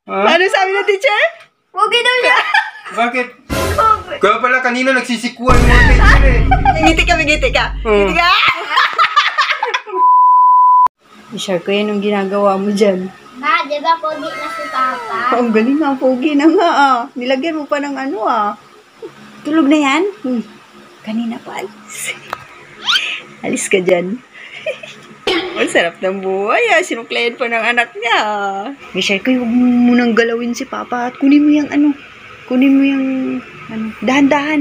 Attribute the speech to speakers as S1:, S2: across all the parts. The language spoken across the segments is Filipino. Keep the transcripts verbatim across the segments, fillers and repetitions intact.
S1: Huh?
S2: Ano sabi ng teacher?
S3: Pogi daw siya.
S1: Bakit? Kaya pala kanina nagsisikuan yung mga teacher eh.
S2: Ngiti ka, ngiti ka. Ngiti ka. I-share ko yan yung ginagawa mo dyan.
S3: Ma, di ba pogi na si Papa?
S2: Ang galing nga, pogi na nga ah. Nilagyan mo pa ng ano ah. Tulog na yan? Hmm. Kanina pa alis. Alis ka dyan. Ang sarap ng buhay ah. Sinuklayan pa ng anak niya. I-share ko yung munang galawin si Papa at kunin mo yung ano. Kunin mo yung ano, dahan-dahan.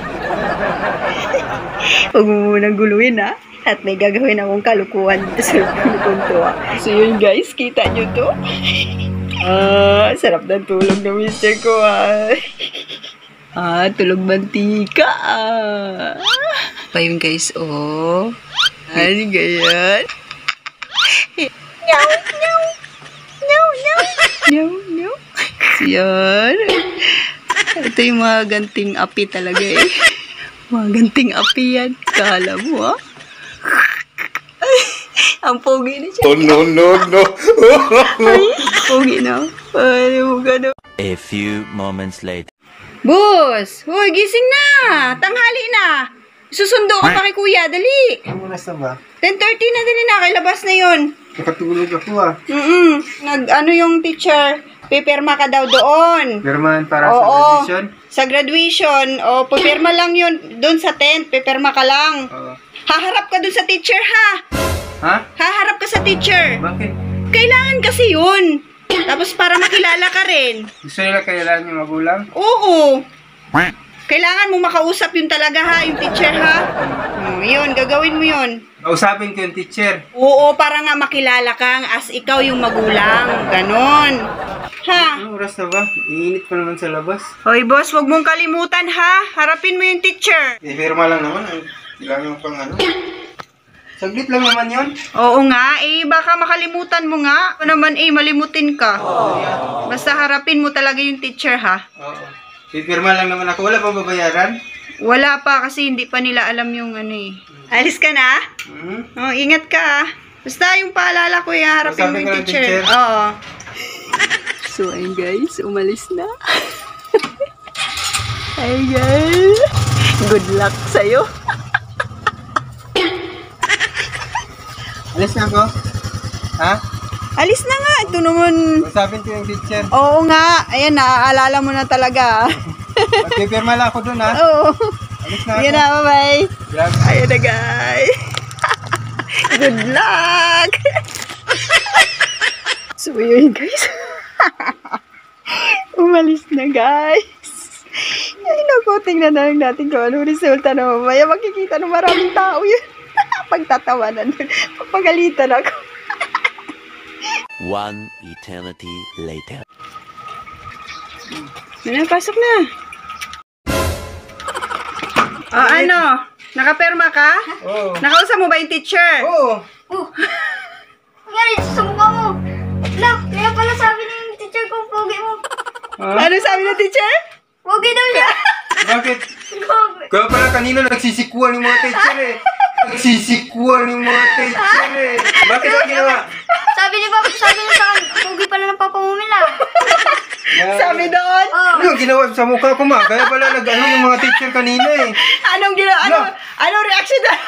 S2: Huwag mo munang guluhin ah. At may gagawin akong kalukuhan dito sa punto. So yun guys, kita nyo to? Ah, sarap ng tulog ng mister ko ah. Ah, tulog mantika ah. Pa yun guys, oh. Ano ganyan? Nyaw, nyaw. Nyaw, nyaw. Nyaw, nyaw. So yan. Ito yung mga ganting api talaga eh. Mga ganting api yan. Kala mo ah. Ang pogi na siya.
S1: Oh, no, no, no.
S2: Ay, pogi na. Ay, mo gano.
S4: A few moments later.
S2: Boss! Hoy, gising na! Tanghali na! Susundo ka pa kay kuya, dali!
S1: Ano oras na ba?
S2: ten thirty na din na, labas na yun.
S1: Nakatulog ako ah.
S2: Mm-mm. Nag, ano yung teacher? Pipirma ka daw doon.
S1: Pirmahan para
S2: Oo,
S1: sa graduation?
S2: Sa graduation. O, pipirma lang yun doon sa tent. Pipirma ka lang.
S1: Oo.
S2: Haharap ka doon sa teacher, ha?
S1: Ha?
S2: Haharap ka sa teacher.
S1: Bakit?
S2: Kailangan kasi yun. Tapos para makilala ka rin.
S1: Gusto nila kailangan yung magulang?
S2: Oo. Kailangan mo makausap yun talaga ha, yung teacher ha. Hmm, yun, gagawin mo yun.
S1: Kausapin ko yung teacher.
S2: Oo, para nga makilala kang as ikaw yung magulang. Ganon. Ha?
S1: Ano oras na ba? Iinit pa naman sa labas.
S2: Hoy boss, wag mong kalimutan ha. Harapin mo yung teacher.
S1: Eh, pirma lang naman. Kailangan yung pang ano. Saglit lang naman yun.
S2: Oo nga, eh baka makalimutan mo nga. Ano naman eh, malimutin ka. Basta harapin mo talaga yung teacher ha.
S1: Oo. Pipirma lang naman ako. Wala pa babayaran?
S2: Wala pa kasi hindi pa nila alam yung ano eh. Alis ka na?
S1: Hmm?
S2: Oh, ingat ka ah. Basta yung paalala ko, harapin mo
S1: Sabi
S2: yung
S1: ko ng
S2: teacher.
S1: teacher.
S2: Oo. So, ayun guys, umalis na. Ay guys, good luck sa'yo.
S1: Alis na ako? Ha?
S2: Alis na nga, ito naman.
S1: Kausapin ko yung teacher.
S2: Oo nga, ayan, naaalala mo na talaga.
S1: Pipirma lang ako dun ha?
S2: Oo.
S1: Alis na ako.
S2: Ayan na, bye-bye.
S1: Grabe.
S2: Ayan na guys. Good luck. So, yun guys. Umalis na guys. Ay naku, tingnan na lang natin kung anong resulta na mamaya. Makikita ng maraming tao yun. Pagtatawanan. Pagpagalitan ako.
S4: One eternity later.
S2: Ano, pasok na. Ah, ano? Nakaperma ka?
S1: Oo.
S2: Nakausap mo ba yung teacher?
S1: Oo.
S3: Oh. Nangyari sa mukha mo. Look, kaya pala sabi ng teacher ko, pogi mo.
S1: Ha?
S2: Ano sabi ng teacher?
S3: Pogi daw siya.
S1: Bakit?
S3: Pogi.
S1: Kaya pala kanina nagsisikuan yung mga teacher eh. Nagsisikuan yung mga teacher eh. Bakit ang ginawa?
S3: Sabi ni Papa, sabi niya sa akin, pogi pala ng Papa mo nila.
S1: Yeah.
S2: Sabi doon?
S3: Oh.
S1: Ano yung ginawa sa mukha ko ma? Kaya pala nag-ano yung mga teacher kanina eh.
S2: Anong ginawa? Ano?
S1: No.
S2: Anong reaction na?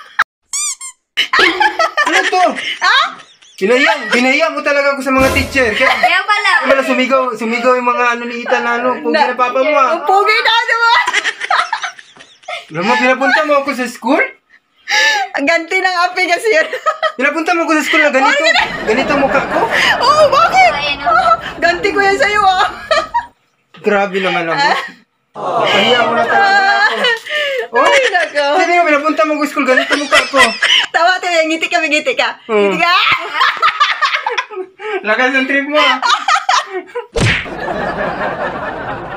S1: Ano to?
S2: Ha?
S1: Pinayang, pinayang mo talaga ako sa mga teacher. Kaya,
S3: Kaya pala.
S1: kaya pala sumigaw, sumigaw yung mga ano ni Ethan na ano, pugi na papa mo ah.
S2: Ang pogi na naman.
S1: Alam mo, pinapunta mo ako sa school?
S2: Ang ganti ng api kasi yun.
S1: Pinapunta mo ako sa school na ganito, ganito mukha ko?
S2: Oo, oh, bakit?
S3: Ayan o.
S2: Ganti ko yan sa'yo ah.
S1: Grabe naman ako. Napahiya mo na talaga ako. Oh,
S2: Ay, nako.
S1: sabi mo, pinapunta mo ko school, ganito mukha ko.
S2: Tawa, tawa, ngiti ka, ngiti ka.
S1: Hmm.
S2: Ngiti ka.
S1: Lakas ng trip mo ah.